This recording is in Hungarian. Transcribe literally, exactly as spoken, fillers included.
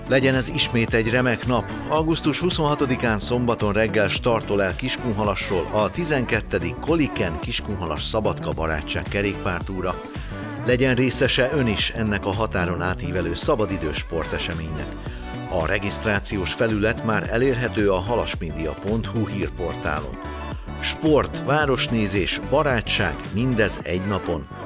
Legyen ez ismét egy remek nap. augusztus huszonhatodikán szombaton reggel startol el Kiskunhalasról a tizenkettedik Koliken Kiskunhalas Szabadka barátság kerékpártúra. Legyen részese ön is ennek a határon átívelő szabadidős sporteseménynek. A regisztrációs felület már elérhető a halasmedia pont hu hírportálon. Sport, városnézés, barátság, mindez egy napon.